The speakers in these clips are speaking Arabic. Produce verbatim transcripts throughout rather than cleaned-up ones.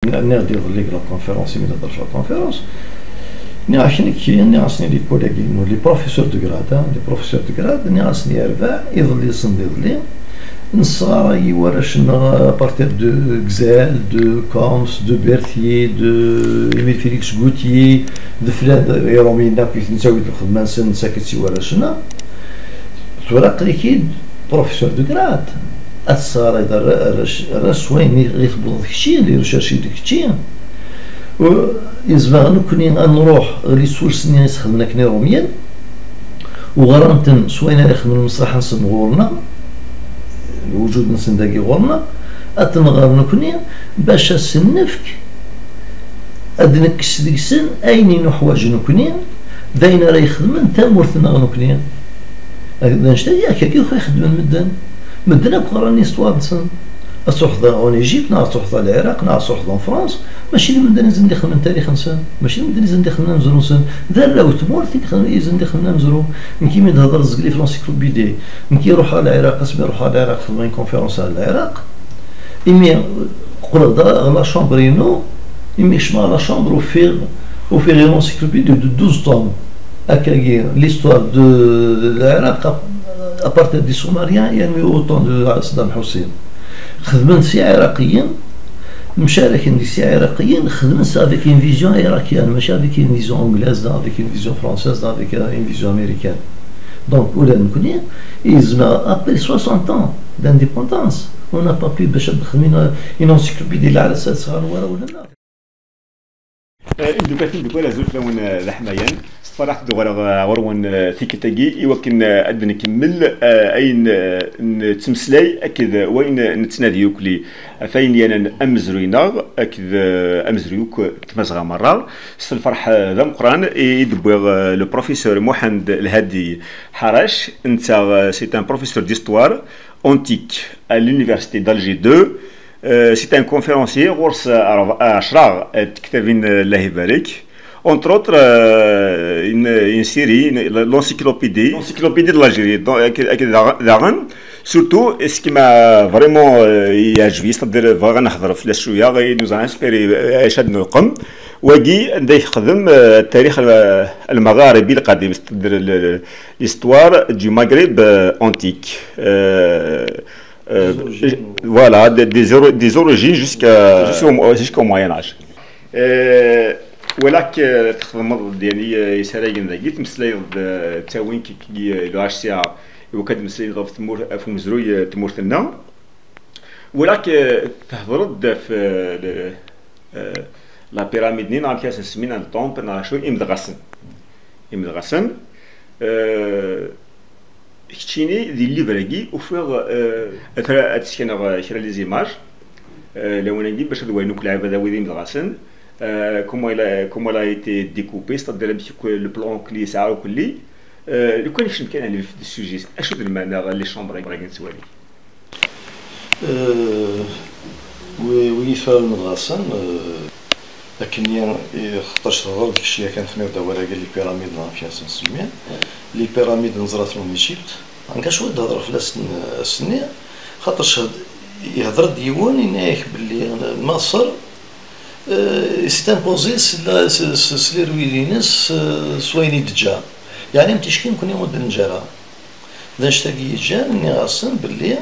نادي ظليك لا كونفيرونس مي نهضر في لا كونفيرونس ني عشان كي ني عصني لي كوليغي لي بروفيسور دو غراد لي بروفيسور دو غراد ني عصني ربع يظل يصندي ظلي نصارى يورشنا بارتير دو غزال دو كومس دو بيرثيي دو ايميل فيليكس غوتيي دو فلان يرومي ناكي نساوي الخدمه نسن ساكت يورشنا ثورا قريكيد بروفيسور دو غراد الصار إذا رش وين يثبت كشي اللي رشاشي دكتشي و يزبغ نكوني نروح غير سورس ني نستخدم كني روميا وغرامتن سوينا نخدم المسرح نسن غورنا الوجود نسن داكي غورنا اتنغار نكوني باش السنفك ادنكس ديك السن ايني نحواج نكوني داين راه يخدم تامورتنا نكوني هذا نشتا ياك كي يخدم مدن مدنا قراني ستوار نسن أصحضا أون إيجيبت نا أصحضا العراق نا أصحضا فرنسا ماشي اللي مدنا نزن دخل من تاريخ نسن ماشي اللي مدنا نزن دخل نمزرو نسن ذا لو تمورتي يزن دخل نمزرو نكي من هذا الزقلي في لانسيكلوبيدي نكي يروح على العراق اسمي يروح على العراق خدمين كونفيرونس على العراق إمي قول دا لا شامبرينو إمي شما لا شامبر وفيغ وفيغ لانسيكلوبيدي دو دوز طوم هكاكي ليستوار دو العراق à partir des Somaliens يعني autant de صدام حسين خدمت سي عراقيين مشاركين سي عراقيين خدمت افيك اون فيزيون عراقيان ماشي افيك اون فيزيون انجلاز افيك اون فيزيون فرونساز افيك اون فيزيون امريكان دونك ولا نكوني يزما ابري soixante ans d'indépendance on n'a pas pu باش نخدمين اون انسيكلوبيدي العرسات صغار ورا ولا لا إندو كاتب بقول زوج لون لحمايان صراحة دوغرا ورون ثيكتاجي يمكن أن نكمل أين نتمسلاي أكيد وين نتنادي يوكلي فين يانا أمزروينا أكيد أمزرويوك تمزغا مرة في الفرح ذا مقران يدبر لو بروفيسور محمد الهادي حراش أنت سي ان بروفيسور ديستوار أونتيك à l'université d'Alger deux. Euh, c'est un conférencier غورس عشرة تكتبين الله يبارك entre autres euh, une, une série l'encyclopédie l'encyclopédie de l'Algérie داغن surtout ce qui m'a vraiment يعجبني c'est-à-dire بغا نحضر في شويه غي nous a inspiré عيش هاد القم واجي بدا يخدم التاريخ المغاربي القديم c'est-à-dire l'histoire du Maghreb antique Euh, voilà, des, des, des origines jusqu'à jusqu'au jusqu'au Moyen Âge. ولكن تخدم ديالي يسالي ذاكي تمسلاي التاوين كي لو سي وكاد مسلاي في تمور في مزروي تمورتنا ولكن تهضرد في لا بيراميد نين عم كاس سمينا الطومب ناشو امدغسن امدغسن كتشيني دي ليفراكي وفيغ اتسكن شرا لي زيماج لو نجي باش دوينوك لعب هذا ويدي مدغاسن كومون لا كومون لا ايتي ديكوبي ستادير بشي لو بلون كلي ساعه وكلي لو كان شنو كان على السوجي اشو المعنى لي شومبر باغي نسوالي وي وي فال مدغاسن لكن خطاش غير ديك الشيء كان في نبدا ولا قال لي بيراميد فيها نسميها لي بيراميد نزرات من ايجيبت هكا شويه تهضر في السنه خاطرش يهضر ديوان ينايك باللي مصر سي امبوزي سي رويلينس سويني دجا يعني متشكين كون يمد النجاره اذا نشتاقي جا ني غاصن باللي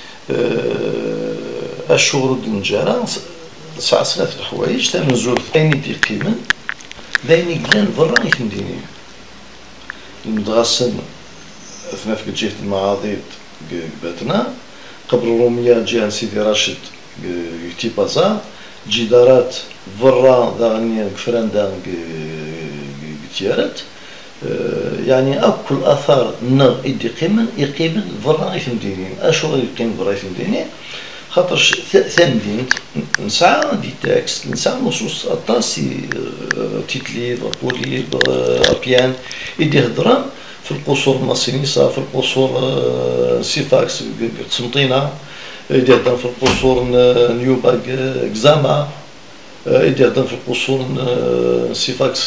الشهور النجاره ساعة ثلاث الحوايج تم زوج ثاني دي قيمة ثاني كلان برا يتمديني المدغسن ثنا في جهة المعاضيد باتنا قبل الرومية جهة سيدي راشد تيبازا جدارات برا ذاني فراندا تيارت يعني أكل أثار نا إدي قيمة يقيمة برا يتمديني أشو يقيم برا يتمديني خاطرش ثمدين نسعى دي تكست نسعى نصوص أطاسي تيتلي بولي أبيان يدي هضران في القصور المصريسة في القصور سيفاكس سمطينة يدي هضران في القصور نيوبا كزاما يدي هضران في القصور سيفاكس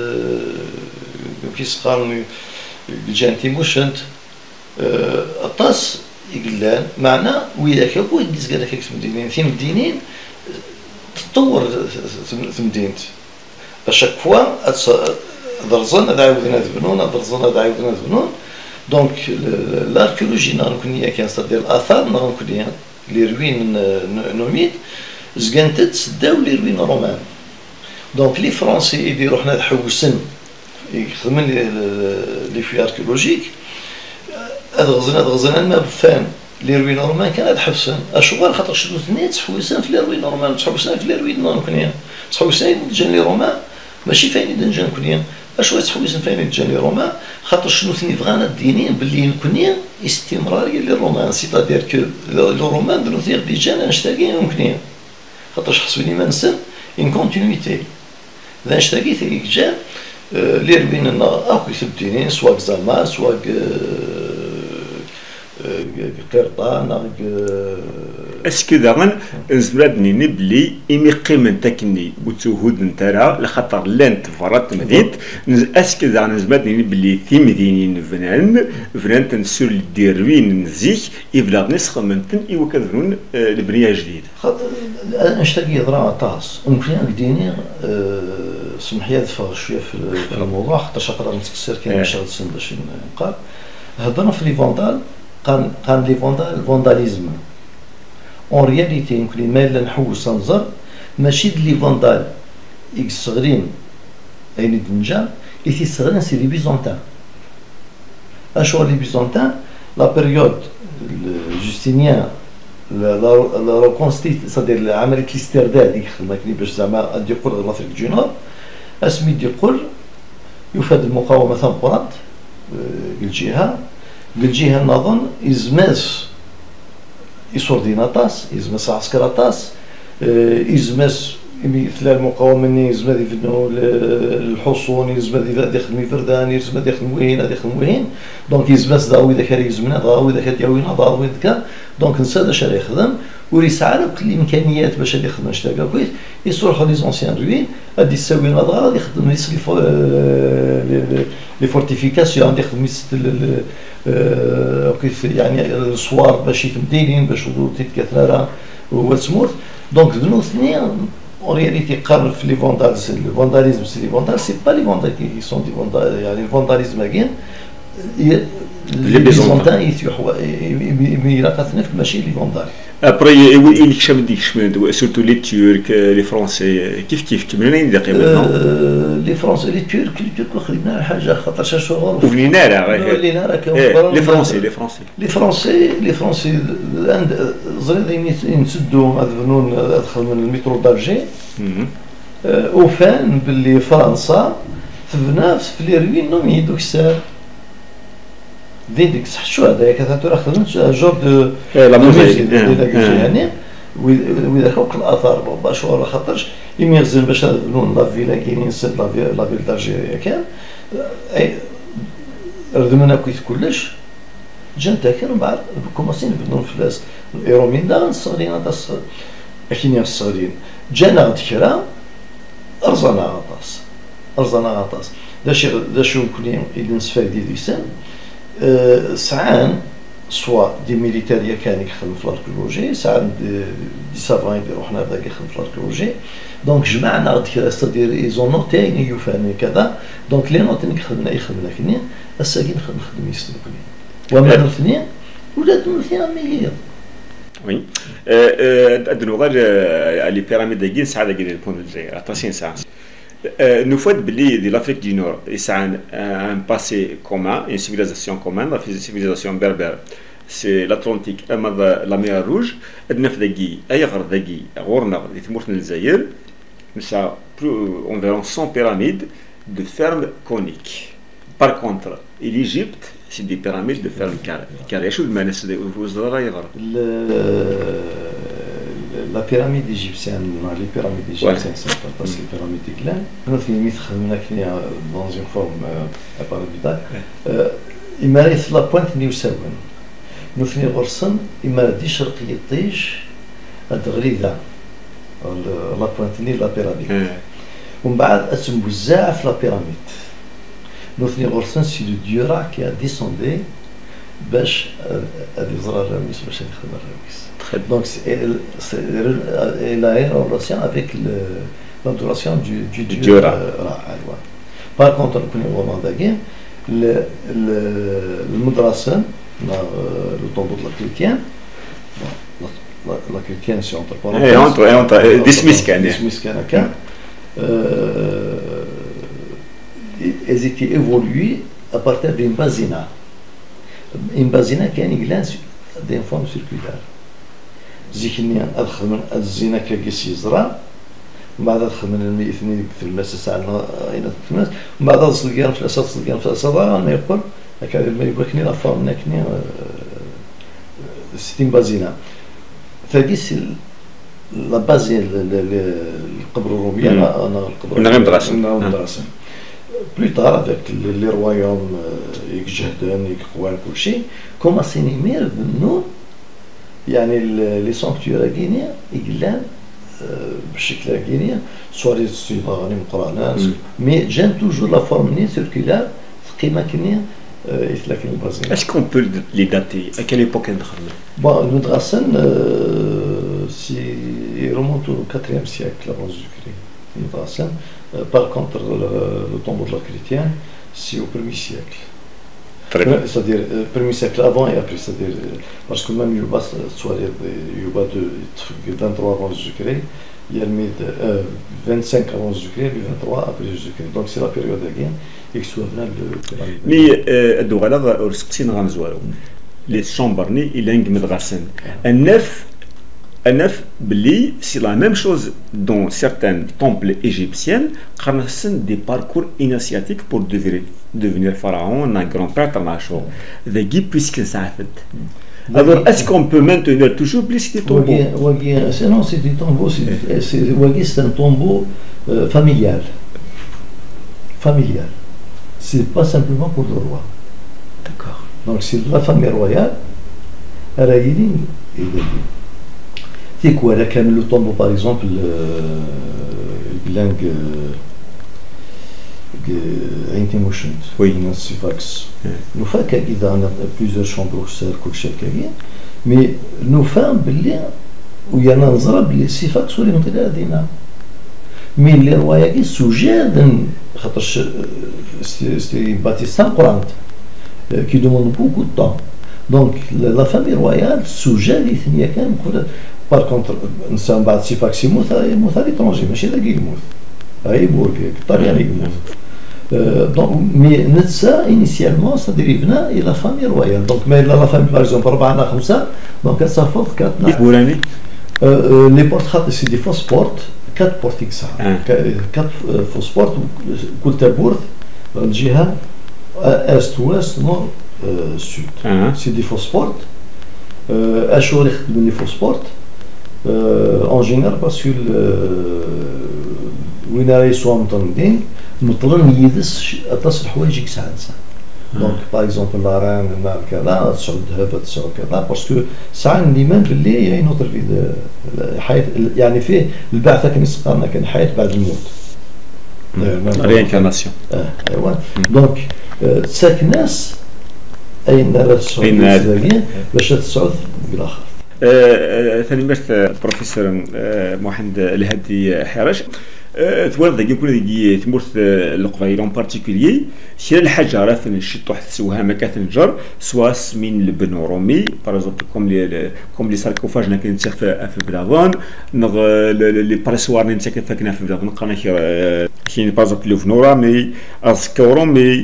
كيس قارن جانتي موشنت أطاس يقلان معنا وياك هو يديز قال لك مدينين في مدينين تطور في مدينة اشاك فوا درزون هذا عاودنا تبنون درزون هذا عاودنا تبنون دونك الاركيولوجي نكونيا كان صدير الاثار نكونيا لي روين نوميد زكانتت سداو لي روين رومان دونك لي فرونسي يديروا حنا حوسن يخدمون لي في اركيولوجيك هذا غزنا هذا غزنا ما بفان لي روين رومان كان هذا حبسن اشغال خاطر شدو ثنين تحوسن في لي روين رومان تحوسن في لي روين نكونيا تحوسن جان لي رومان ماشي فاين دنجان كونيا اش تحوسن فاين دنجان لي رومان خاطر شنو ثني بغانا الدينين باللي نكونيا استمراريه لي رومان سيتادير كو لي رومان درو ثير ديجا نشتاقي نكونيا خاطر حسبني ما نسن ان كونتينيتي ذا نشتاقي ثيك جا لي روين اكو يثبتينين سواء زعما سواء قرطان اسكو داغن زبرادني نبلي إمي قيمة تكني وتوهود نتارا لخاطر لان تفرط مدينت اسكو داغن زبرادني نبلي في مدينين فنان فنان تنسول الديروين نزيك يبلغ نسخ منتن إيوا كذرون البنية جديد خاطر نشتاقي ضرا طاس ممكن ديني سمح لي ادفع شويه في الموضوع خاطر شقدر نتكسر كاين مشاغل سن باش نقال هضرنا في لي فوندال قال قال لي فوندال الفونداليزم اون رياليتي يمكن ما الا نحوس نظر ماشي لي فوندال اكس صغيرين اين دنجا ايتي صغيرين سي لي بيزونتان اشو لي بيزونتان لا بيريود جوستينيان لا ريكونستيت صدير عمليه الاسترداد اللي خدمه كلي باش زعما غادي يقول لافريك دو نور اسمي يقول يفاد المقاومه ثمبرات بالجهه بالجهه نظن ازماس يسورديناتاس ازماس عسكراتاس ازماس مثل المقاومه يزمد يفنوا الحصون يزمد داخل ميفردان يزمد داخل وين داخل وين دونك يزمس داوي ذاك يزمنا داوي ذاك داوينا داوي ذاك دونك نسى اش راه يخدم ويسعى له كل الامكانيات باش يخدم اشتغل كويس يصلح لي زونسيان روين غادي يساوي نهار غادي يخدم لي فورتيفيكاسيون غادي يخدم كيف يعني الصوار باش يتمدينين باش تتكثر وتسموت دونك ذنو اثنين en réalité قرر في لي فوندالز الفونداليزم سي لي فوندال سي با لي فوندال كي سون دي فوندال يعني الفونداليزم كاين لي بيزونتان يتيحوا ميراثنا ماشي لي فوندال ابري وي اللي كشف ديك شمن سورتو لي تورك لي فرونسي كيف كيف كملنا دقيقه لي فرونسي لي تورك لي تورك خدمنا حاجه خاطر شهور وبنينا راه ولينا راه لي فرونسي لي فرونسي لي فرونسي لي فرونسي زريدين ينسدوا هذا الفنون دخل من المترو دالجي وفان باللي فرنسا تبنى في لي روين نومي دوك الساعه ديك صح شو هذا كثر خدمت جوب دو لا موزيك يعني واذا خوك الاثار باشور خاطرش يميغزل باش نون لا فيلا كاينين سد لا فيلا لا فيلا دالجيريا كان اي ردمنا كويس كلش جا تاكر من بعد كوماسين نبنوا فلاس الايرومين دا الصغيرين هذا الصغير كاينين الصغيرين جانا غتكرا ارزانا غطاس ارزانا غطاس داش داش يمكن اذا نستفاد ديسان ساعان سوا دي ميليتاريا كان يخدم في الاركيولوجي ساعات دي سافان يديروا حنا هذاك يخدم في الاركيولوجي دونك جمعنا غير ستادير ايزون نوتين يفهمني كذا دونك لي نوتين اللي خدمنا يخدمنا كنين الساكن نخدم يستلم كنين وما الاثنين ولاد الاثنين ميغير وي ادنو غير لي بيراميد كاين ساعه كاين البون دو اتاسين ساعه nous faut oublier de l'Afrique du Nord et ça a un, un passé commun, une civilisation commune, la civilisation berbère. C'est l'Atlantique, la mer Rouge. النف ذاكي أي غرب ذاكي غورنا اللي تموت من الجزائر نسا environ cent pyramides de fermes coniques. Par contre, l'Égypte, c'est des pyramides de fermes carrées. شو المعنى vous راهي غرب؟ لا بيراميد ايجيبسيان لي بيراميد ايجيبسيان سي بارطاس لي بيراميد كلان كنا في ميت خدمنا كنيا دون اون فورم اباراميدال اما ريث لا بوينت نيو ساون نوثني غرسن اما دي شرقيه طيج الغريده لا بوينت ني لا بيراميد ومن بعد اسم بزاف لا بيراميد نوثني غرسن سي دو ديورا كي ا ديسوندي باش هذه زرا الراميس باش يخدم الراميس. Donc il a une relation avec l'adoration du, du dieu Ra. Par contre, le, le, le Mudrasan, le tombeau de la chrétienne, la, la, la chrétienne c'est entre parenthèses, Dismiscana, elles étaient évoluées à partir d'une basina. Une basina qui a une glace d'une forme circulaire. زيكني أدخل من الزينة كقيس يزرع، ومن بعد أدخل من المية اثنين في المسا ساعة أين تتمس، ومن بعد أصل الجيران في الأساس أصل الجيران في الأساس ما يقول هكذا ما يبغيني لا فورم نكني ستين بازينة. فقيس لا بازين القبر الرومية أنا أنا القبر نعم دراسة نعم دراسة. بلو تار افيك لي رويوم يك جهدان يك قوان كل شيء كوما سينيمير بنو يعني لي سانكتيور غينيا يقلان بالشكل غينيا سوا لي صيغه مقرانات مي جان توجور لا فورم ني سيركولار قيمه كنيه يثلك البازين. Est-ce qu'on peut les dater? À quelle époque دخلنا؟ Bon, le Drasen, si il remonte au quatrième siècle avant Jésus-Christ. Le Drasen, par contre, le, le tombeau de la chrétienne, c'est au premier siècle. C'est-à-dire, le premier siècle avant et après, c'est-à-dire, parce que même Yuba, soit Yuba de vingt-trois avant Jésus-Christ, il y a mis euh, vingt-cinq avant Jésus-Christ et vingt-trois après Jésus-Christ. Donc c'est la période de la guerre et que soit venu le. Mais, Douala, c'est un ramzoualo. Les chambres, il y a un Medrasen. Un neuf, un neuf, c'est la même chose dans certains temples égyptiens, car ce sont des parcours initiatiques pour devenir, devenir pharaon, un grand prêtre, un achot. De Guy, puisque ça a fait. Alors, est-ce qu'on peut maintenir toujours plus ces tombeaux? Non, c'est des tombeaux, c'est un tombeau euh, familial. Familial. C'est pas simplement pour le roi. D'accord. Donc, c'est la famille royale, elle a dit, il a dit. C'est quoi, là, quand le tombeau, par exemple, le langue. Oui, un Sifax. Nous faisons dans plusieurs chambres au cercle, mais nous faisons où il y a un zrab, les Sifax ou les Montréalina. Mais les royaumes suggèrent, c'est une bâtisse courante qui demande beaucoup de temps. Donc la famille royale suggère qu'il y a quand même. Par contre, nous sommes à Sifax, il y a à l'étranger, mais c'est là qu'il y a. Il y a Euh, donc, mais ça, initialement, ça dérive de la famille royale. Donc, mais la famille, par exemple, donc elle s'affronte quatre. Euh, les portes, c'est des fausses portes, quatre portes, ça. Quatre euh, fausses portes, Kultabourt, Jiha, Est, Ouest, Nord, euh, Sud. C'est des fausses portes. Euh, Achourich, les fausses portes. Euh, en général, parce que وين soit متنظين مطلن يدس أتصل الحوايج يكسعنسا. دونك باغ اكزومبل لا ران ما كذا تسعود ذهب تسعود كذا باسكو ساعات ديما باللي هي نوتر في الحياة يعني فيه البعثة كما قالنا كان حياة بعد الموت. ريانكارناسيون. ايوا دونك تساك ناس أين لا تسعود باش تسعود بالآخر. ثاني مرت بروفيسور محمد الهادي حراش تولد يكون ديك تمرت القبائل اون بارتيكولير شي الحاجه راه فين شي طوح تسوها ما كتنجر سواس من البنو رومي باغ اكزومبل كوم لي كوم لي ساركوفاج اللي كاين في بلافون لي بريسوار اللي كاين في بلافون قرنا كاين باغ اكزومبل لو فنورامي اسكورومي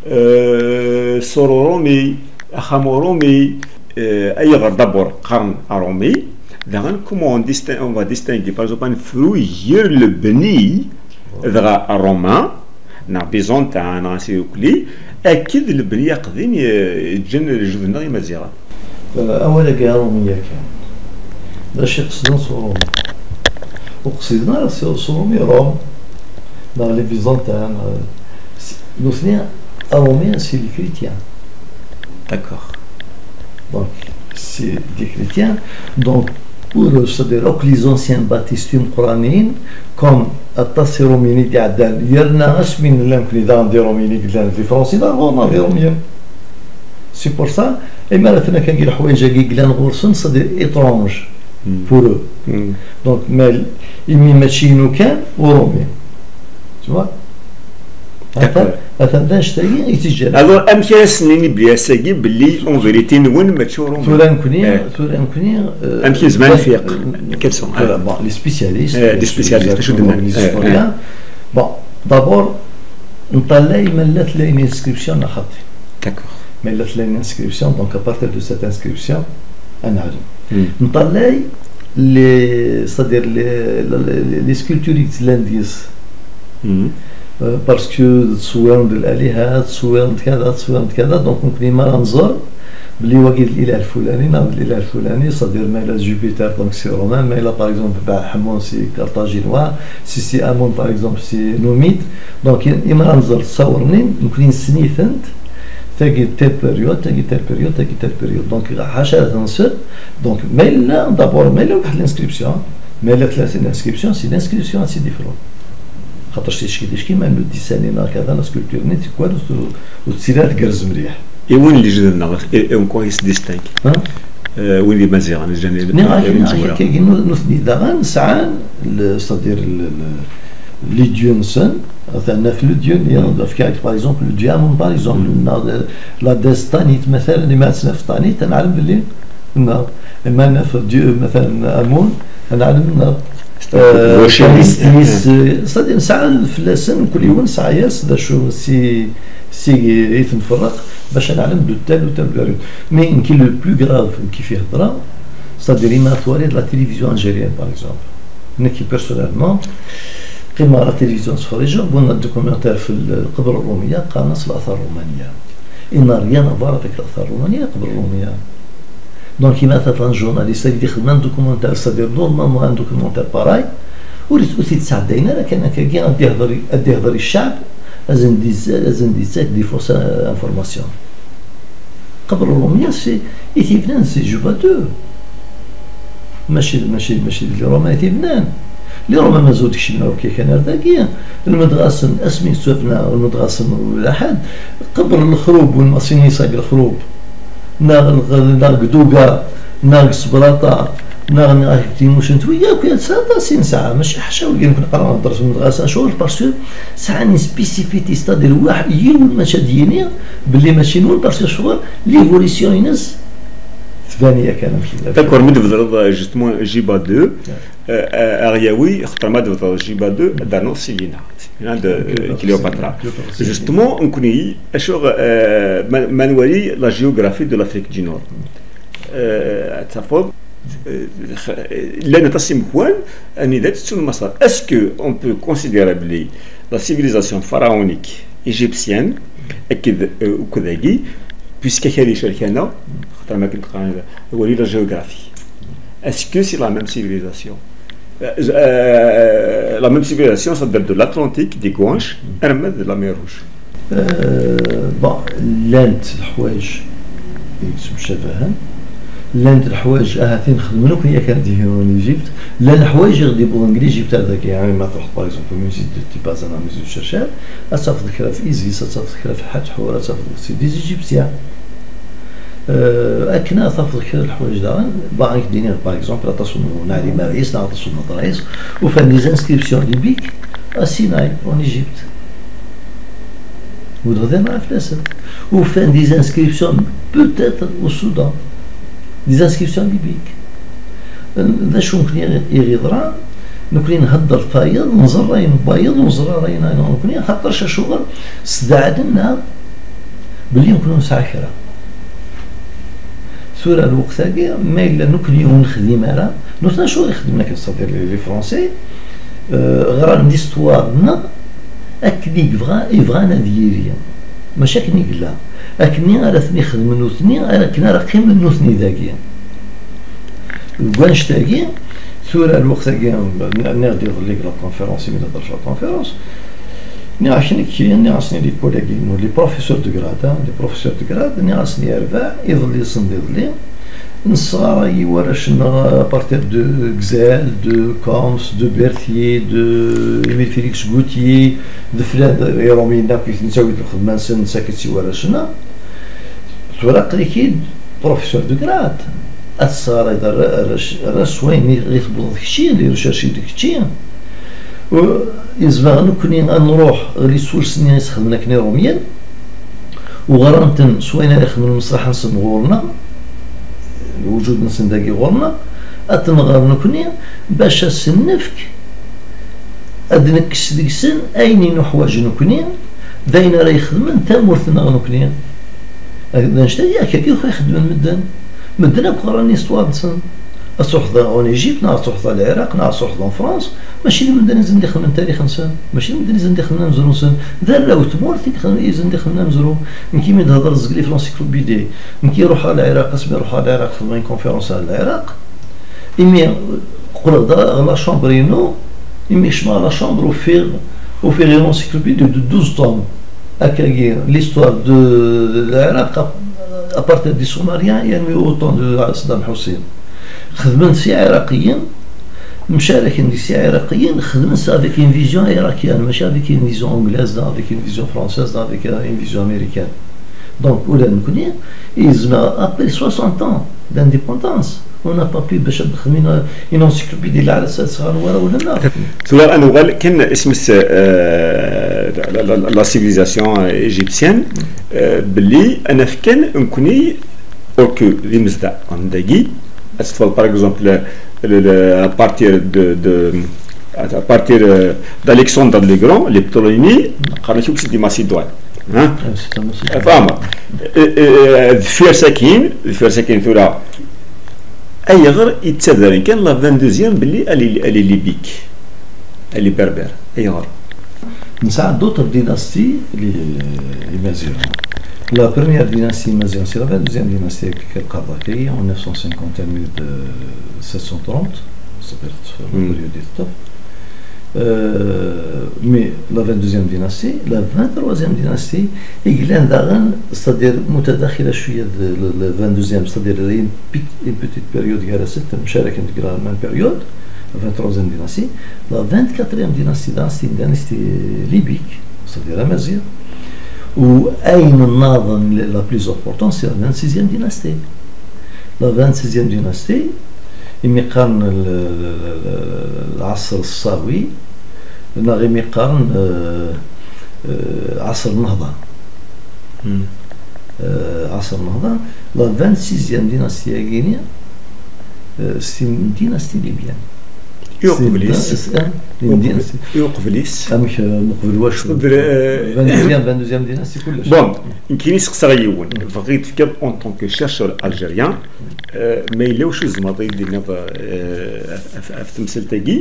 سورورومي اخامورومي اي غير دبر قرن رومي. Comment on, distingue, on va distinguer par exemple un fruit le beni ذرا الرومان نا بيزونطان نا سيوكلي اكيد البنيه قديم يتجن الجبنه مزيغه. اولا كاع روميه كان باش يقصدون رومي وقصدنا رومي روم نا لي بيزونطان نو ثنين رومي سي لي كريتيان. D'accord. Donc c'est des chrétiens donc pour c'est-à-dire que les anciens baptistes coraniens comme الطاس روميني تاع عدان يرنا اش من لامكن اذا نديرو روميني قلنا في فرنسي لا غورنا في روميان سي بور سا اما مثلا كاين الحوايج كي كلان غورسن صدير ايترونج بور دونك مال يمي ماشي نو كان ورومي توا هذا هذا نشتاقي يتجرى الوغ ام كي سنيني بلي ساكي باللي اون فيريتي نون ما تشورو ثورا نكوني ثورا نكوني ام كي زمان فيق كيل سون بون لي سبيسياليست لي سبيسياليست شو دنا بون دابور نطلع ملات لي انسكريبسيون نخطي داكور ملات لي انسكريبسيون دونك ا بارتير دو سيت انسكريبسيون انا عارف نطلع لي صدير لي لي سكولبتور لانديس باسكو تصويرن بالالهه تصويرن كذا تصويرن كذا دونك ممكن ما ننظر بلي واقي الاله الفلاني ناض الاله الفلاني صدير مالا جوبيتر دونك سي رومان مالا باغ اكزومبل باع حمون سي كارتاجينوا سي سي امون باغ اكزومبل سي نوميد دونك اما ننظر تصور منين ممكن سنيثنت تاقي تيل بيريود تاقي تيل بيريود تاقي تيل بيريود دونك حاشا تنصر دونك مالا دابور مالا واحد الانسكريبسيون مالا ثلاثه الانسكريبسيون سي الانسكريبسيون سي ديفرون خاطر شي شي كيما نو ديسانينا كذا لا سكولبتور نيت كوال وتسيرها تقرز مليح اي وين اللي جدنا اون كويس ديستانك ها وين اللي مازال انا جاني نعم كاين نثني داغا نسعى صدير لي ديونسن مثلا في الديون في كاع باغ اكزومبل الديامون باغ اكزومبل لا ديستانيت مثلا اللي ما تسنى في طانيت نعلم باللي النار اما في مثلا امون نعلم النار ستيس صدق نسعى الفلاسن كل يوم نسعى ياس دا شو سي سي يتنفرق باش نعلم دو تال و تال بيريود مي ان كي لو بلو غراف كي فيه هضره صدق ما توالي لا تيليفزيون انجيريان باغ اكزومبل نكي بيرسونيلمون قيمة على التلفزيون الصفرية بونا دوكومنتير في القبر الرومية قانص الآثار الرومانية إن ريان أبارة في الآثار الرومانية قبر الرومية دونك مثلا جورناليست اللي يخدم دوكومنتير صدير نورمالمون ان دوكومنتير باراي وريت اوسي تساعدينا لكن كي غادي يهضر غادي يهضر الشعب لازم ديز لازم ديز دي فوس انفورماسيون قبر الرومية سي ايتي فنان سي جوبا دو ماشي ماشي ماشي اللي روما ايتي فنان اللي روما ما زودكش منها كي كان هرداكيا المدغاسن اسمي سوفنا المدغاسن ولا حد قبر الخروب والمصيني صايب الخروب ناغ ناغ دوكا ناغ سبلاطه ناغ ناغ تيموشنت وياك يا ساعه سين ساعه ماشي حاشا ولا يمكن نقرا نهضر في المدرسه شغل باسكو ساعه سبيسيفيتي ستادير واحد يول ماشي ديني باللي ماشي نول باسكو شغل ليفوليسيون ينس ثانيه كان داكور من تفضل جوستمون جيبا دو ارياوي خاطر ما تفضل جيبا دو دارنا سيلينا عند كليوباترا جوستمون نكوني اشوغ ما نوري لا جيوغرافي دو لافريك دي نور تفضل لا نتصم كوان اني ذات سون المسار اسكو اون بو كونسيديري بلي لا سيفيليزاسيون فaraonique égyptienne اكيد وكذاكي بويسكا كان يشاركنا خاطر ما كنت قارن هو لا جيوغرافي اسكو سي لا ميم سيفيليزاسيون لا ميم سيفيليزاسيون صدر دو لاتلانتيك دي غوانش ارمد لا مير روج بون لانت الحوايج مشابهين لانت الحوايج هاتين خدمنا كي كانت هنا جبت لان الحوايج غادي بالانجليزي جبت هذاك يعني ما تروح باغ اكزومبل ميوزيك تي باز انا ميوزيك شرشال اصافد ذكرى في ايزيس اصافد ذكرى في حتحور اصافد سي دي ايجيبسيان اكنا اصافد ذكرى الحوايج دارن باغ ديني باغ اكزومبل اتصل ناري ماريس نعتصل مطريس وفان دي انسكريبسيون دي بيك اسيناي اون ايجيبت ودغيا مع فلاسل وفان دي انسكريبسيون بوتيتر au Soudan des inscriptions bibliques. ذا شو ممكن يغيضرا نكوني نهدر فايض نزر راين بايض ونزر راين انا نكوني خاطر شغل استدعدنا باللي نكونوا ساكرة سورة الوقت هاكي ما إلا نكوني ونخدم على نوثنا شو يخدمنا كنصدر لي فرونسي غران ديستوارنا اكني يبغى يبغانا ديالي ماشي كني لا اكني على ثني خدم نوثني على كنا راه قيم نوثني ذاكيا كواش تاكي ثورة الوقت هاكي نغدي ليك لا كونفيرونس ملي نهضر في لا كونفيرونس ني عشان كي ني عشان لي كوليغي لي بروفيسور دو غراد لي بروفيسور دو غراد ني عشان يرفع يظل يصند يظل نصغر يورش بارتير دو غزال دو كومس دو بيرثيي دو ايميل فيليكس غوتيي دو فلاد يرومي نابي نساوي الخدمه نسن ساكت يورشنا توراق ليكيد بروفيسور دو كرات الصار اذا الراس وين غيثبط داكشي اللي ريشيرشي داكشي ويزبغ نكوني غنروح غلي سولسني نستخدم كني روميان وغرامتن سوينا نخدم المسرح نصب غورنا وجود نسن داكي غورنا اتنغر نكوني باش السنفك ادنكس ديك السن اينين حوايج نكوني داين راه يخدم تامورتنا نكوني هذا نشتا ياك كي يخدم مدن مدن قراني ستوارتسن الصحدة اون ايجيبت نا الصحدة العراق نا الصحدة فرنسا ماشي المدن لازم ندخل من تاريخ نسان ماشي المدن لازم ندخل من مزرو نسان دار لو تمورتي لازم ندخل من مزرو نكي من هضر زقلي في لونسيكلوبيدي نكي يروح على العراق اسمي يروح على العراق في كونفيرونس على العراق إمي قرا لا شامبرينو إمي شما لا شامبر وفير وفير une encyclopédie de douze tomes هكاكي l'histoire de العراق à partir des Soumariens يعني autant de صدام حسين خدمت سي عراقيين مشاركين دي سي عراقيين خدمت avec une vision عراقيenne ماشي avec une vision anglaise avec une vision française avec une vision américaine donc ولا نكوني يزما après soixante ans d'indépendance on n'a pas pu باش نخدمين une encyclopédie ديال العرس صغار ولا لا سواء انو كان اسم لا سيفيليزاسيون ايجيبسيان باللي انا فكان نكوني اوكو لي مزدا عندي أتفضل par exemple à partir de de à partir d'Alexandre le Grand les Ptolémies قالنا شو سيدي ماسيدوان ها فاهمه الفير ساكين الفير ساكين ثورة اي غير يتسذر كان لا اثنين باللي الي الي ليبيك الي بربر اي غير نساعد دوتر ديناستي لي مازيغ La première dynastie mazienne, c'est la vingt-deuxième dynastie avec Kardaké en neuf cent cinquante à mille sept cent trente, ça peut être la période des top. Mais la vingt-deuxième dynastie, la vingt-troisième dynastie, c'est-à-dire متداخلة شوية la vingt-deuxième, c'est-à-dire une petite période qui a cette مشاركة la même période, la vingt-troisième dynastie, la vingt-quatrième dynastie, dynastie dynastie libyque, c'est-à-dire la Mazir. Ou أين الناظم la plus importante c'est la vingt-sixième dynastie. La vingt-sixième dynastie يمي قرن العصر الصاوي نغيمي قرن عصر النهضة عصر النهضة. La vingt-sixième dynastie guinéenne c'est une dynastie libyenne. يقبليس يقبليس امك مقبل واش vingt-deuxième ديناستي كلش بون يمكن يسقسى غيون بغيت فكر اون طونك شيرشور الجيريان ما يلاوش الزماطي ديالنا في التمثال تاعي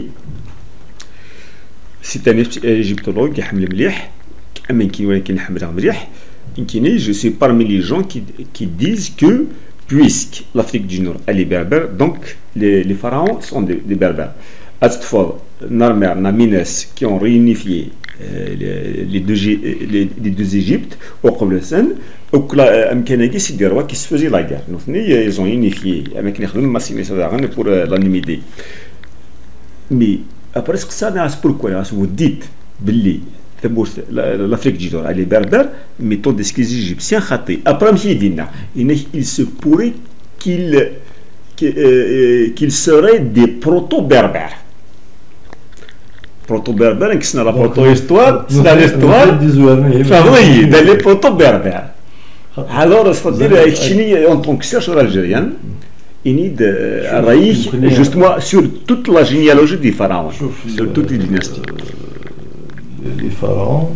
سي تاني ايجيبتولوج يحمل مليح اما يمكن ولكن نحملها مليح يمكن جو سي بارمي لي جون كي كي ديز كو puisque l'Afrique du Nord elle est berbère donc les, les pharaons sont des, des berbères. Atfal, Narmer, Namines qui ont réunifié euh, les, les, deux, les, les deux Égyptes au Qoblessen, au Amkanagi, c'est des rois qui se faisaient la guerre. Donc, ils ont unifié avec les Khloum Massime Sadaran pour euh, l'animider. Mais après ce que ça, c'est pourquoi vous dites, Billy, l'Afrique du Nord, elle est berbère, mais tandis que les Égyptiens, après il se pourrait qu'ils qu'ils seraient des proto-berbères. Proto-berbères, c'est la proto-histoire, c'est l'histoire, c'est dans les proto-berbères. Alors, c'est-à-dire, en tant que chercheur algérien, il y a justement sur toute la généalogie des pharaons, sur toutes les dynasties. Les pharaons,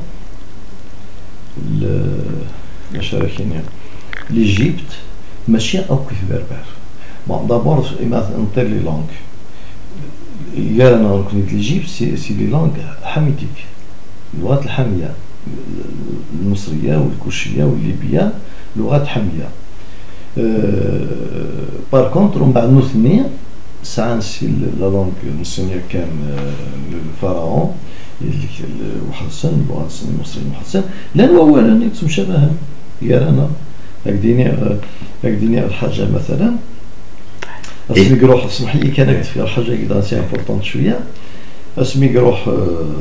l'Égypte, ماشي أو كيف بربر. Bon, d'abord, il m'a montré les langues. Il y a dans l'Égypte, c'est les langues hamitiques, اللغات الحامية, المصرية والكوشية والليبية, لغات حامية. Par contre, on va nous tenir, ça c'est la langue المصرية كان الفaraon. وحسن وحسن المصري وحسن لأنه أولا يكتم شبها يرانا أكديني أكديني الحاجة مثلا اسمي قروح اسمح لي كان أكتب في الحاجة كذا سي امبورطونت شوية اسمي قروح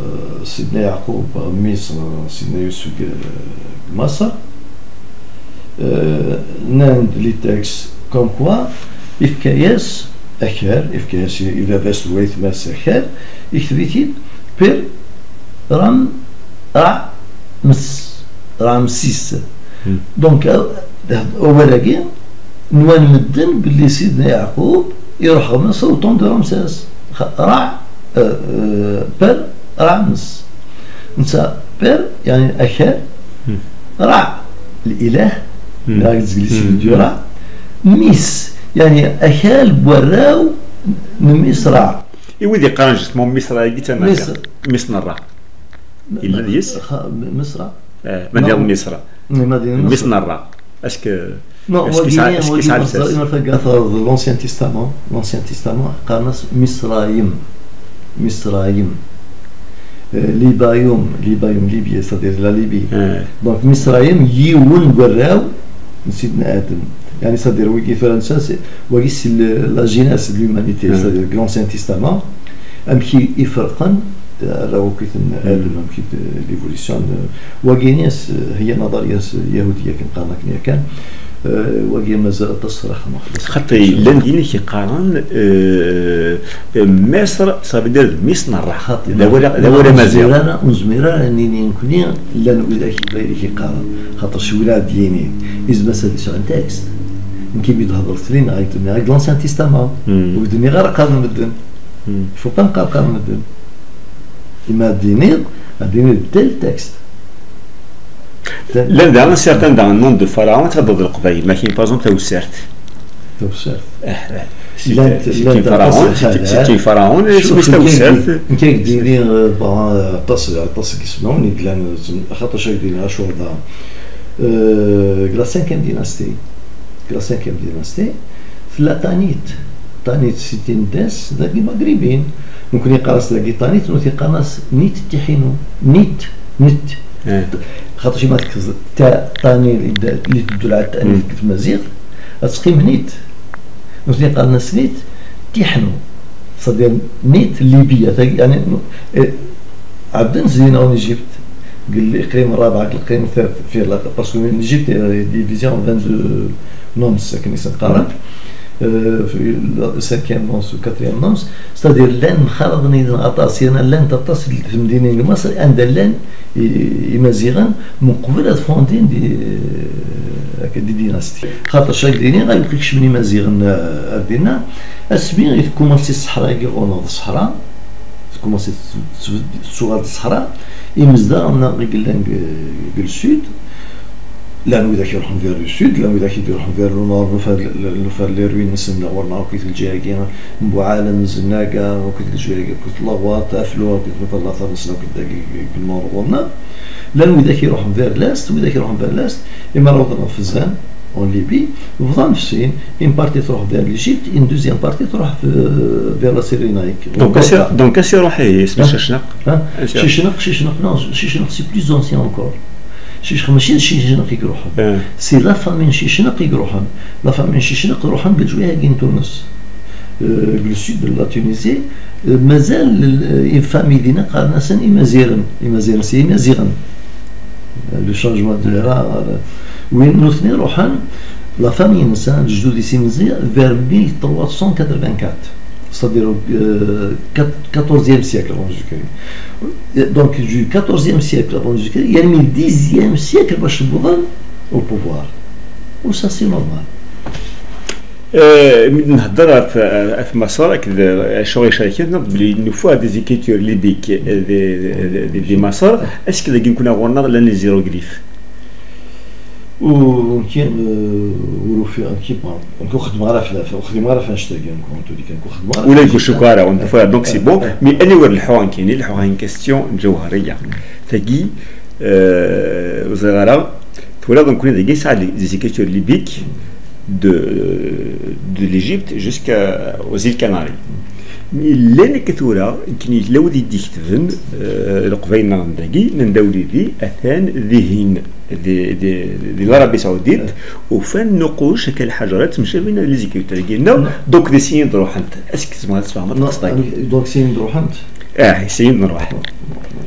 سيدنا يعقوب مصر سيدنا يوسف مصر ناند لي تكست كوم كوا إفكاياس أكار إفكاياس إذا باس ويت ماس أكار يكتبيتي بير رام رع مس رامسيس دونك أولاكي نوان مدن باللي سيدنا يعقوب يروح مصر وطون دو رمسيس رع بير رامس نسا بير يعني أكار رع الإله لا تزغليسي ديورا ميس يعني أكال بوراو مصرع يودي قران جسمهم مصر هاي تما مصر مصر نرى إلا ديس مصر اه مدينة مصر مصر نرى اسكو Non, l'ancien testament, l'ancien testament, قالناس مصرايم مصرايم ليبايوم ليبايوم ليبيا c'est-à-dire la Libye. Donc مصرايم يون براو سيدنا آدم. يعني c'est-à-dire ويكي فرنسا ويكي سي لا جيناس دو لومانيتي c'est-à-dire l'ancien testament أمشي يفرقن راهو كيف آدم أمشي ليفوليسيون وكينيس هي نظرية يهودية كما قالنا كنا كان وهي مازال تصرخ خاطر لنديني كيقارن مصر صافي دير مصر نرى لا ولا لا ولا مازال انا مزميره انني نكوني لا نقول لك بايري كيقارن خاطر شي ولاد ديني از مسال سو ان تكست كي بيتهضر ثرين غايت غايت لونسان تيستامون ودني غير قارن مدن شو كان قارن مدن اما ديني ديني ديال التكست Là, dans un certain dans le nom de pharaon, tu as d'autres qbaïl, mais qui par exemple توسرت. توسرت. C'est un pharaon, c'est un pharaon, c'est توسرت. كاين دايرين بون تصل تصل كيسمعوا ني كلان خاطر شي دايرين اشهر دا. لا cinquième dynastie. لا cinquième dynastie في لا تانيت. تانيت ستين داس ذاك المغربيين. ممكن يقراص ذاك تانيت نو تيقراص نيت تيحينو نيت نت. خاطر شي ما تاع طاني اللي تدل على التانيث في المزيغ تسقيم نيت نوتي قالنا سنيت تيحنو صدير نيت ليبيا يعني عبدا زينا اون ايجيبت قال لي الاقليم الرابع الاقليم الثالث في باسكو من ايجيبت ديفيزيون اثنين نونس كنيس نقرا في السانكيام نونس والكاتريام نونس ستادير لان مخالطني نعطاس انا لان تتصل في مدينه مصر عند لان يمازيغان من قبل فوندين دي دي ديناستي خاطر شاك ديني غايقول لك شمني مازيغان اردينا اسمي غير كومونسي الصحراء كي غونوض الصحراء كومونسي صغار الصحراء يمزدا انا غير قال لك السود لا نو ذاك يروحون فير لو سود لا نو ذاك يروحون فير لو نور نو فار لي روين نسمنا ورنا كيت الجهه كاين مبوعاله نزلناكا وكيت الجهه كيت لاغوات افلو كيت مثلا لا فرنسا كيت النور ورنا لا نو ذاك يروحون فير لاست وذاك يروحون فير لاست اما روضنا في الزان اون ليبي وفضل نفسين ان بارتي تروح فير ليجيبت ان دوزيام بارتي تروح فير لا سيرينايك دونك دونك اسي روح اسمه شيشنق شيشنق شيشنق نو شيشنق سي بلوز اونسيان انكور شيش ماشي شيشنق يروحهم سي لا فامين شيشنق يروحهم لا فامين شيشنق يروحهم بالجويه كاين تونس لو سود دو لا تونيزي مازال فامي دينا قالنا إمازيغن إمازيغن سي إمازيغن لو شانجمون دو ليرا وين نوثني روحان لا فامي نسان جدودي سي مزيان فير ألف وثلاثمائة وأربعة وثمانين c'est-à-dire euh, quatorzième siècle avant Jésus-Christ. Donc du quatorzième siècle avant Jésus-Christ, il y a le dixième siècle au pouvoir. Ou ça c'est normal. نهضر في في مصر شغل شركتنا بلي نفوا دي زيكيتور ليبيك دي دي مصر اسكو كي نكون غورنا لا لي زيروغليف وكاين ولو في كيما نكون خدمه غير في خدمه غير في نشتاق نكون تولي كنكون خدمه ولا يقول شكرا اون فوا دونك سي بون مي اني ور الحوان كاين الحوان كاستيون جوهريه تاكي وزغاره تولى دونك كنا ديك ساعه دي زيكيتور ليبيك de de l'Égypte jusqu'aux îles Canaries. Mais لين كثورة يمكن لو دي ديكتفن القبيل نغندقي نندولي ذي أثان ذهين دي دي دي العربية السعودية وفن نقوش كالحجرات تمشي بين لي زيكيوتر كينا دوك دي سين نروح انت اسك تسمع تفهم القصه دوك سين نروح انت اه سين نروح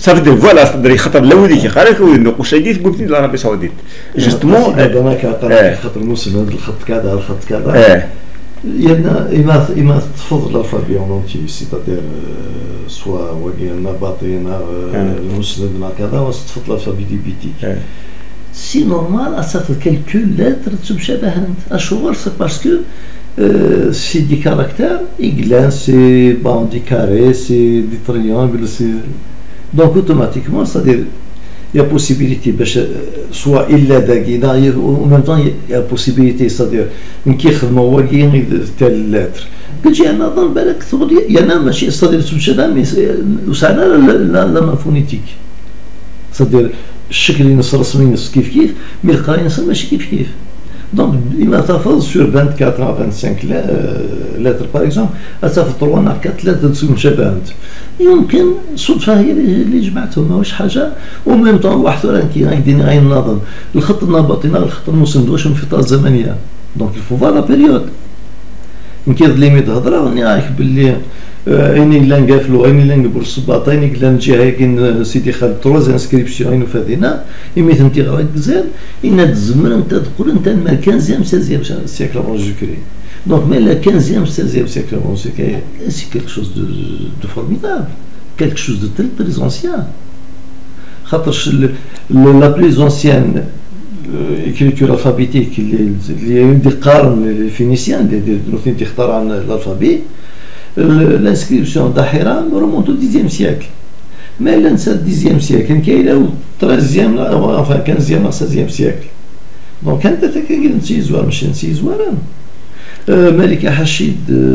صافي فوالا صدري خاطر الاولي قال لك النقوش هذه قلت العربيه السعوديه جوستمون هذا كان خاطر المسلم هذا الخط كذا هذا الخط كذا يلنا إما إما تفضل الألفابي أونتي سيتادير سوا وكيلنا باطينا المسلم كذا وتفضل الألفابي ديبيتيك سي نورمال أساس الكالكول لاتر تشبهنت أشوار سي باسكو سي دي كاركتير إغلان سي بون دي كاري سي دي تريانغل سي دونك أوتوماتيكمون سادير يا بوسيبيليتي باش سوا الا داكينا او ميم طون يا بوسيبيليتي سادير من كيخدموا واكين تاع اللاتر قلت انا نظن بالك ثغلي انا ماشي سادير تمشي مي وسعنا لا لا فونيتيك سادير الشكل ينص رسمي كيف كيف مي القرايه ينص ماشي كيف كيف دونك إما تحفظ سور أربعة وعشرين خمسة وعشرين لاتر باغ اكزومبل تحفظ ثلاثة أربعة ثلاثة مشابهات يمكن صدفة هي اللي جمعتهم ماهوش حاجة وميم طون واحد راه كي غيديني غيناضل الخط النبطي ناغ الخط المسند واش من فترة زمنية دونك الفو لا بيريود يمكن ليميت هضرة راني عارف باللي ايني لان قافلو ايني لان قبل الصباط ايني لان جهه كاين سيدي خالد تروز انسكريبسيون اينو فادينا يميت انت غير كزال ان تزمر انت تقول انت ما خمسطاش ستاشر سيكل افون جوكري دونك مي لا خمسطاش ستاشر سيكل افون جوكري سي كيلك شوز دو دو فورميدابل كيلك شوز دو تري تري انسيان خاطرش لا بليز انسيان écriture alphabétique اللي يدي قارن الفينيسيان اللي اللي اخترع الالفابي l'inscription d'Ahiram remonte au dixième siècle. Mais l'inscription du dixième siècle, qui est au treizième, enfin quinzième à seizième siècle. Donc, quand tu as dit que tu as dit que tu as dit Malik Hachid,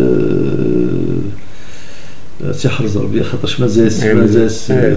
سحر زربي خاطرش مازال مازال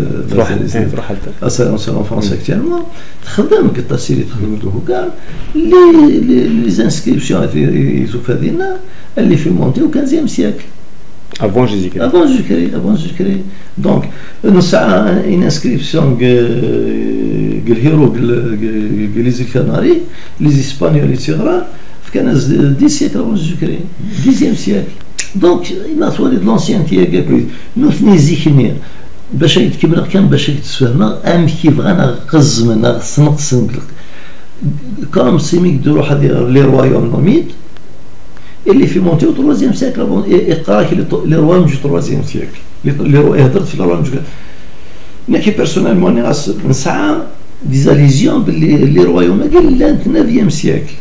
اصلا اصلا فرنسا اكتيرمون تخدم كالتسيري تخدم له كاع لي لي زانسكريبسيون يزو فادينا اللي في مونتي او خمسطاش سيكل avant Jésus-Christ avant Jésus-Christ avant Jésus-Christ donc نسعى une inscription قال هيرو قال لي الكناري لي اسبانيول تيغرا كان دix siècles avant Jésus-Christ dixième siècle دونك ما تولد لونسيانتي هكاك نوثني زيكني باش يتكمل كان باش يتسفهمنا ام كيف غانا قزمنا سنقسم كوم سيميك دو روح هذه لي رويوم نوميد اللي في مونتيو تروازيام سيكل اقرا لي رويوم جو تروازيام سيكل لي رويوم هضرت في رويوم جو نحكي بيرسونيلمون ناس نسعى ديزاليزيون باللي لي رويوم قال لا تسعة سيكل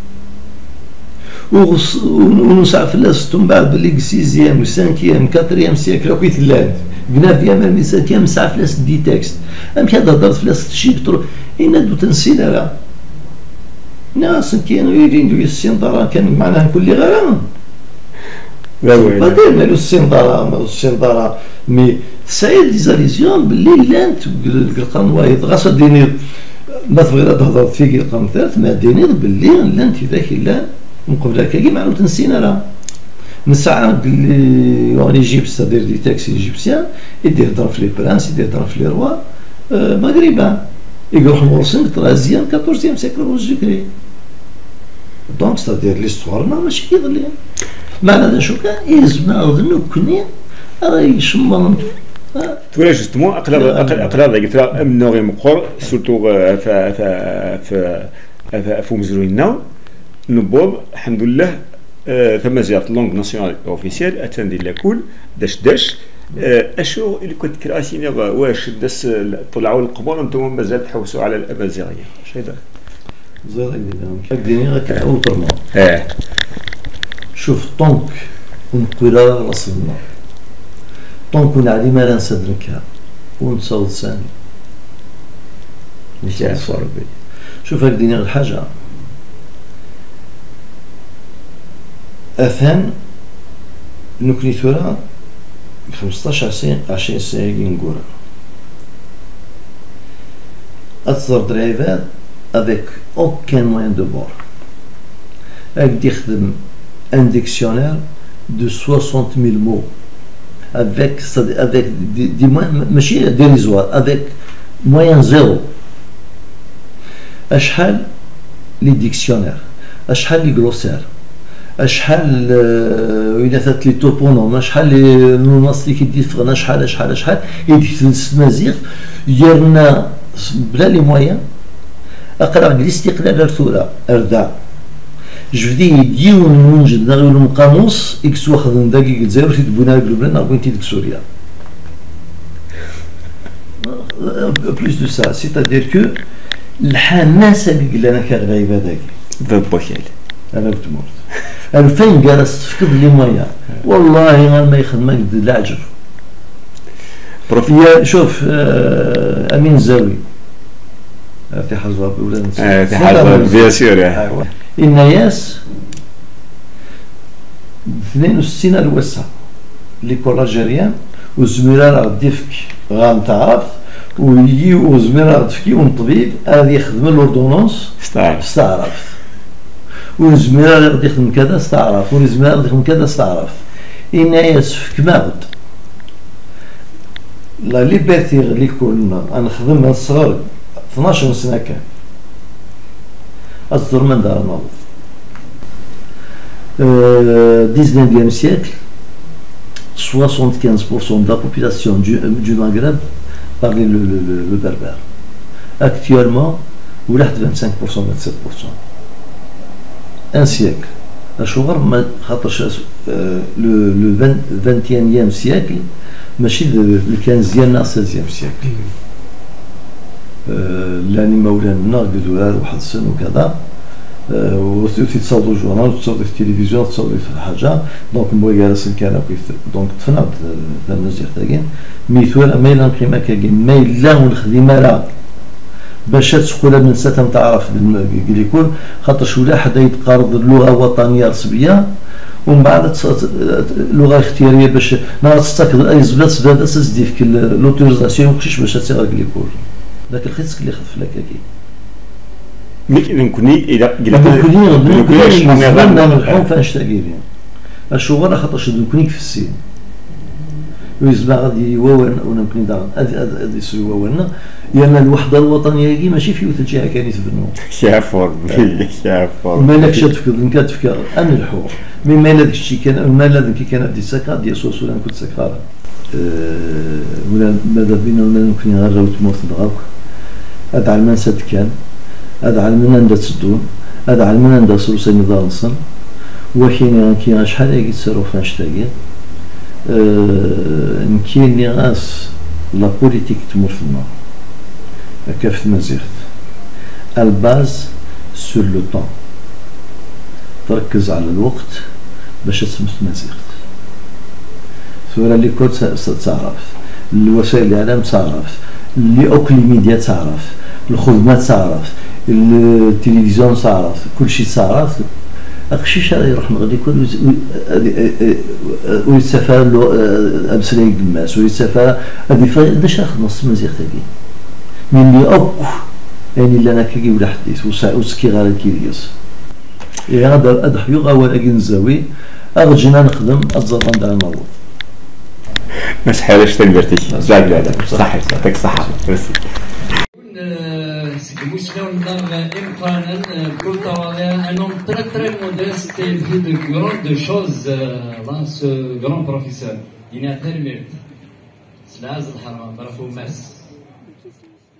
ونسعى في اللاس من بعد باللي سيزيام وسانكيام كاتريام سيكل راكو يتلاد بنافيام مي سانكيام نسعى في اللاس دي تكست ام كي هضرت في اللاس تشيبترو إن دو تنسينا راه ناس كانوا يريدوا السنطرة كان معناها كل غرام لا بعدين مالو السنطرة مالو السنطرة مي سعيد ديزاليزيون باللي لانت القرن واحد غاصة دينير ما تبغي تهضر فيك القرن الثالث ما دينير باللي لانت ذاك لا من قبل هكا كيما عاود تنسينا راه نسعى اللي راني جيب ستادير دي تاكسي ايجيبسيان يدير هضر في لي برانس يدير هضر في لي روا مغربان يروح مورسين ترازيام كاتورزيام سيكل avant Jésus-Christ دونك ستادير ليستوار ماشي كيظلي معنى هذا شو كان يلزمنا نظنو كوني راه يشمر تولا جوستمون اقرا اقرا قلت لها امنو غير مقر سورتو في في في في مزروينا نبوض الحمد لله ثم زيارة لونغ ناسيونال اوفيسيال اتاندي لاكول داش داش اشو اللي كنت كراسيني واش داس طلعوا القبور انتم مازال تحوسوا على الامازيغيه اش هذا زير ديني غير اوترمون اه شوف طونك ونقول راسنا طونك ونعلي ما نصدركها ونصوت ثاني نصوت ربي شوف هاك ديني غير حاجه اثان نكني ثورة خمسطاش عشرين سنة نقول أتصدر درايفات avec aucun moyen de bord avec يخدم un dictionnaire de soixante mille mots avec avec des, des moyens ماشي dérisoires avec moyen zéro أشحال لي ديكسيونير أشحال لي glossaire اشحال وإلا ثات لي توبونوم شحال لي نوناس اللي كيدير فغنا شحال شحال شحال يدير في المزيغ يرنا بلا لي مويان اقرا الاستقلال ارثورا اردا جبدي ديون منجد نغير القاموس اكس واخد دقيق الجزائر تدبونا لبنان نغوين تيدك سوريا بلوس دو سا سيتادير كو الحماسه اللي لنا كغايبه داك ذا بوكيل انا كنت مورت انا فين جالس تفقد لي مويا والله ما يخدمك العجب بروفيا شوف آه امين الزاوي في حزب ولاد في حزب بيان سور الناس اثنين وستين الوسع ليكول الجيريان وزميلة رديفك غام تعرف ويجي وزميلة رديفكي ونطبيب هذا يخدم الاوردونونس استعرف والزميلة اللي غادي يخدم كذا استعرف والزميلة اللي غادي يخدم كذا استعرف الناس في كماغد لا ليبرتي اللي كنا نخدمها الصغار اثناش سنة كان أصدر من دار النهضة dix-neuvième siècle soixante-quinze pour cent de la population du, du Maghreb parlait le, le, le, le berbère. Actuellement, vous l'avez vingt-cinq pour cent, vingt-sept pour cent. Un siècle. Le, le vingt et unième siècle, le, le quinzième et seizième siècle. لاني مولانا قدوا هذا واحد السن وكذا وتصاوبوا الجورنال وتصاوبوا في التلفزيون وتصاوبوا في الحاجه دونك مو جالس كان دونك تفنعت الناس ديال تاكين ميثوال ما الا نقيمه كاين ما الا ونخدم راه باش تسقول من ساتم تعرف يكون خاطر ولا حدا يتقارض اللغه وطنيه رسميه ومن بعد لغه اختياريه باش نهار تستقبل اي زبله تبدا تسدي فيك لوتوريزاسيون ماشيش باش تصير ليكول ذاك الخيط اللي خف لك كي مي نكوني الى الى نكوني نكوني نعمل الحوم فنشتاقيين الشغل خاطرش نكوني في السين ويزبا غادي يواون ونكوني دار هذه هذه سوي واولنا لان الوحده الوطنيه كي ماشي في وتجيها كان يتبنوا شافور شافور ما لكش تفكر كتفكر ان الحوم مما لا داكشي كان ما لا كي كان دي سكا ديال سوسو انا كنت سكفاره ولا ماذا بينا ولا نكوني غير تموت دغاك هذا علمان سد كان هذا علمنا ندا تسدون هذا علمنا ندا سروسين دانسن وكاين كاين شحال هاكي تصيروا فاشتاكي كاين لي غاس لا بوليتيك تمر في النار هكا في المزيغ الباز سور لو طون تركز على الوقت باش تسمت مزيغ ثورة لي كود تعرف الوسائل الاعلام تعرف اللي اوكل ميديا تعرف الخدمات تعرف التلفزيون تعرف كل شيء تعرف اخشيش هذا يروح غادي يكون ويتسافر له امسلاي الناس ويتسافر هذه باش ياخذ نص مزيغ تاعي من اللي اوك يعني اللي انا كي ولا حديث وسكي غير كيريس يا هذا اضحيو غا نزاوي اغجينا نخدم الزران تاع الموضوع ما شحالش تنبرتي زاد هذا صحيح يعطيك الصحة ميرسي مسلم دار إمكانا بكل تواضع un homme très très modeste et fait de grandes choses là ce grand professeur دينا تلميذ سلاز الحرام برافو ماس